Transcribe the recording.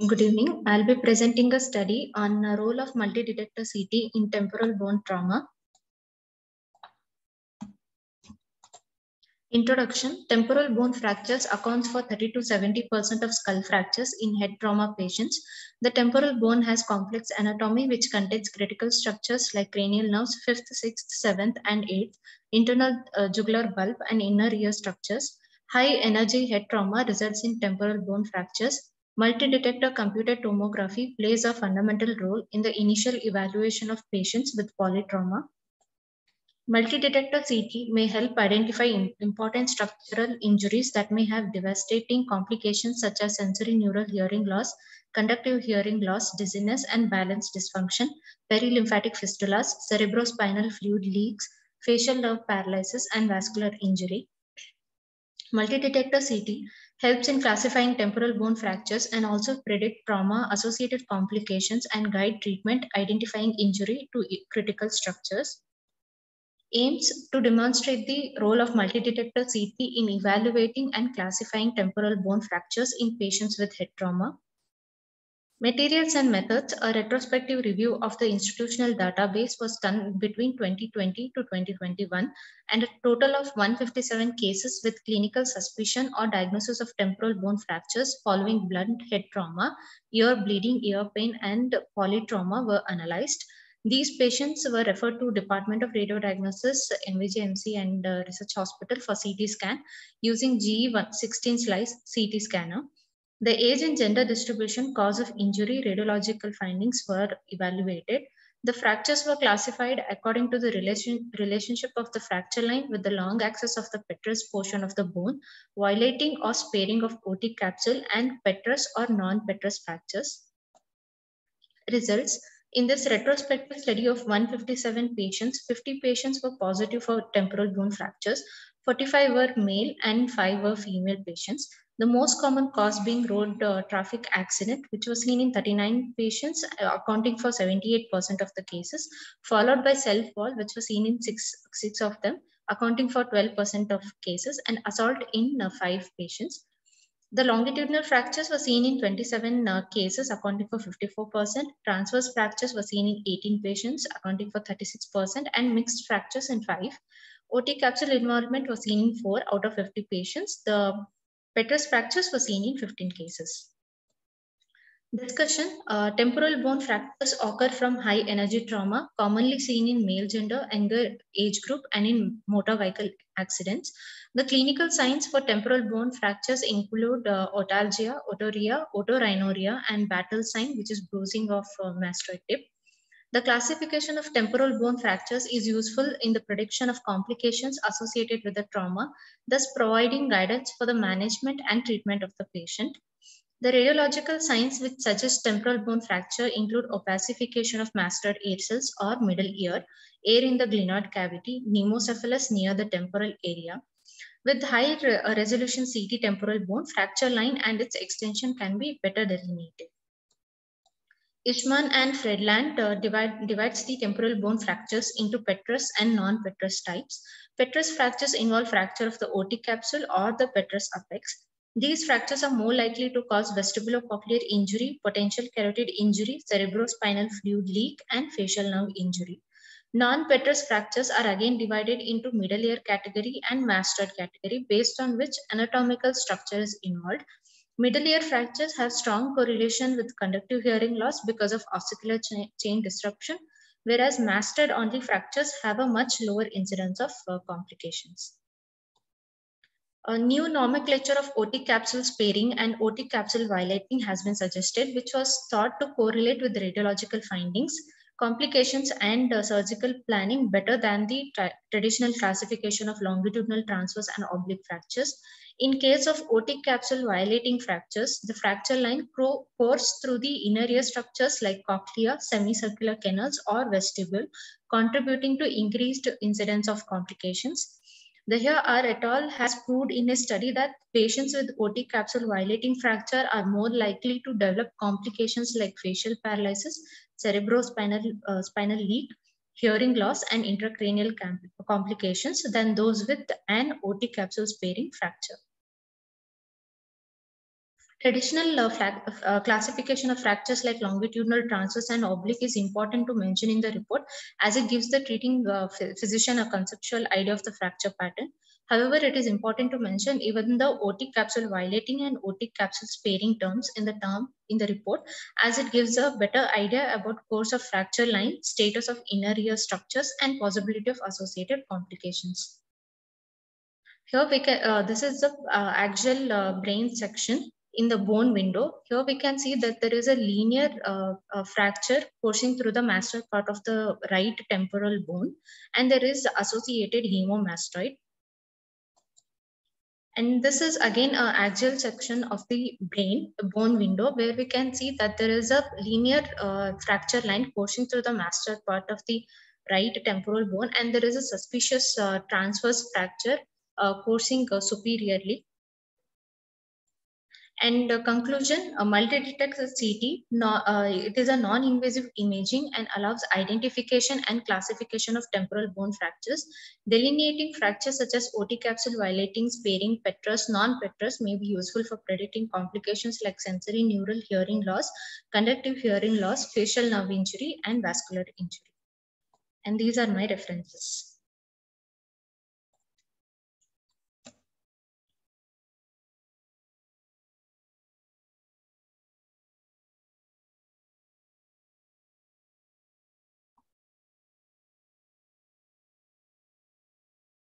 Good evening. I'll be presenting a study on the role of multi-detector CT in temporal bone trauma. Introduction. Temporal bone fractures accounts for 30 to 70% of skull fractures in head trauma patients. The temporal bone has complex anatomy which contains critical structures like cranial nerves, 5th, 6th, 7th, and 8th, internal jugular bulb, and inner ear structures. High energy head trauma results in temporal bone fractures. Multi-detector computed tomography plays a fundamental role in the initial evaluation of patients with polytrauma. Multi-detector CT may help identify important structural injuries that may have devastating complications such as sensory neural hearing loss, conductive hearing loss, dizziness and balance dysfunction, perilymphatic fistulas, cerebrospinal fluid leaks, facial nerve paralysis, and vascular injury. Multi-detector CT helps in classifying temporal bone fractures and also predict trauma-associated complications and guide treatment, identifying injury to critical structures. Aims to demonstrate the role of multi-detector CT in evaluating and classifying temporal bone fractures in patients with head trauma. Materials and methods. A retrospective review of the institutional database was done between 2020 to 2021, and a total of 157 cases with clinical suspicion or diagnosis of temporal bone fractures following blunt head trauma, ear bleeding, ear pain, and polytrauma were analyzed. These patients were referred to Department of Radiodiagnosis, MVJMC, and Research Hospital for CT scan using GE16 slice CT scanner. The age and gender distribution, cause of injury, radiological findings were evaluated. The fractures were classified according to the relationship of the fracture line with the long axis of the petrous portion of the bone, violating or sparing of OT capsule, and petrous or non-petrous fractures. Results. In this retrospective study of 157 patients, 50 patients were positive for temporal bone fractures, 45 were male and 5 were female patients. The most common cause being road traffic accident, which was seen in 39 patients, accounting for 78% of the cases, followed by self-fall, which was seen in six of them, accounting for 12% of cases, and assault in 5 patients. The longitudinal fractures were seen in 27 cases, accounting for 54%. Transverse fractures were seen in 18 patients, accounting for 36%, and mixed fractures in 5. OT capsule involvement was seen in 4 out of 50 patients. The petrous fractures were seen in 15 cases. Discussion. Temporal bone fractures occur from high energy trauma, commonly seen in male gender, younger age group, and in motor vehicle accidents. The clinical signs for temporal bone fractures include otalgia, otorrhea, otorhinorrhea, and battle sign, which is bruising of mastoid tip. The classification of temporal bone fractures is useful in the prediction of complications associated with the trauma, thus providing guidance for the management and treatment of the patient. The radiological signs which suggest temporal bone fracture include opacification of mastoid ear cells or middle ear, air in the glenoid cavity, pneumocephalus near the temporal area. With high resolution CT temporal bone, fracture line and its extension can be better delineated. Ishman and Fredland divides the temporal bone fractures into petrous and non-petrous types. Petrous fractures involve fracture of the OT capsule or the petrous apex. These fractures are more likely to cause vestibulocochlear injury, potential carotid injury, cerebrospinal fluid leak, and facial nerve injury. Non-petrous fractures are again divided into middle ear category and mastoid category based on which anatomical structure is involved. Middle ear fractures have strong correlation with conductive hearing loss because of ossicular chain disruption, whereas mastoid only fractures have a much lower incidence of complications. A new nomenclature of OT capsule sparing and OT capsule violating has been suggested, which was thought to correlate with radiological findings, complications, and surgical planning better than the traditional classification of longitudinal, transverse, and oblique fractures. In case of OT capsule violating fractures, the fracture line courses through the inner ear structures like cochlea, semicircular canals, or vestibule, contributing to increased incidence of complications. The Here et al. Has proved in a study that patients with OT capsule violating fracture are more likely to develop complications like facial paralysis, cerebrospinal leak, hearing loss, and intracranial complications than those with an OT capsule sparing fracture. Traditional classification of fractures like longitudinal, transverse, and oblique is important to mention in the report, as it gives the treating physician a conceptual idea of the fracture pattern. However, it is important to mention even the otic capsule violating and otic capsule sparing terms in the report, as it gives a better idea about course of fracture line, status of inner ear structures, and possibility of associated complications. Here we can, this is the axial brain section in the bone window. Here we can see that there is a linear fracture coursing through the mastoid part of the right temporal bone, and there is associated hemomastoid. And this is again an axial section of the brain, the bone window, where we can see that there is a linear fracture line coursing through the mastoid part of the right temporal bone, and there is a suspicious transverse fracture coursing superiorly. And conclusion, multi-detect CT, it is a non-invasive imaging and allows identification and classification of temporal bone fractures. Delineating fractures such as OT capsule violating, sparing, petrous, non-petrous may be useful for predicting complications like sensory neural hearing loss, conductive hearing loss, facial nerve injury, and vascular injury. And these are my references.